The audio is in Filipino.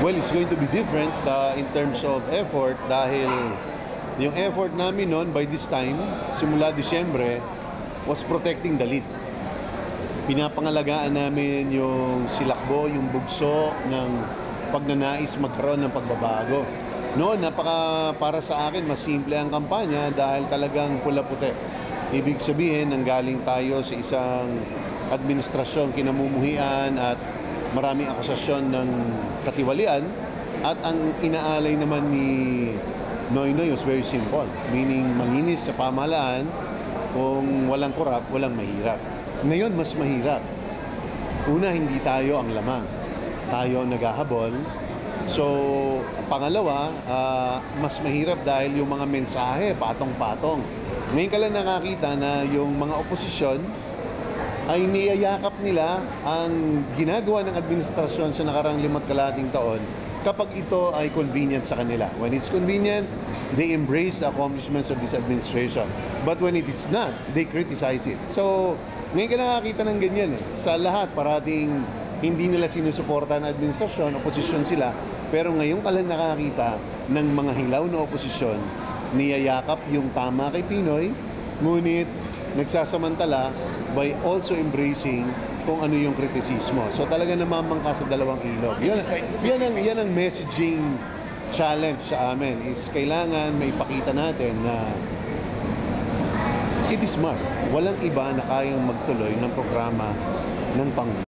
Well, it's going to be different in terms of effort dahil yung effort namin noon by this time, simula Disyembre, was protecting the lead. Pinapangalagaan namin yung silakbo, yung bugso ng pagnanais magkaroon ng pagbabago. Noon, para sa akin, mas simple ang kampanya dahil talagang pula-puti. Ibig sabihin, nanggaling tayo sa isang administrasyon kinamumuhian at maraming akusasyon ng katiwalian, at ang inaalay naman ni Noynoy was very simple, meaning malinis sa pamahalaan. Kung walang korap, walang mahirap. Ngayon, mas mahirap. Una, hindi tayo ang lamang. Tayo ang naghahabol. So, pangalawa, mas mahirap dahil yung mga mensahe, patong-patong. Ngayon ka lang nakakita na yung mga oposisyon ay niyayakap nila ang ginagawa ng administrasyon sa nakarang 5 kalahating taon kapag ito ay convenient sa kanila. When it's convenient, they embrace the accomplishments of this administration. But when it is not, they criticize it. So, ngayon ka nakakita ng ganyan eh. Sa lahat, parating hindi nila sinusuporta ng administrasyon, oposisyon sila. Pero ngayon ka lang nakakita ng mga hilaw na oposisyon, niyayakap yung tama kay Pinoy, ngunit nagsasamantala by also embracing kung ano yung kritisismo. So talaga namamangka sa dalawang ilog. Yan ang messaging challenge sa amin, is kailangan may ipakita natin na it is smart. Walang iba na kayang magtuloy ng programa ng Pangulo.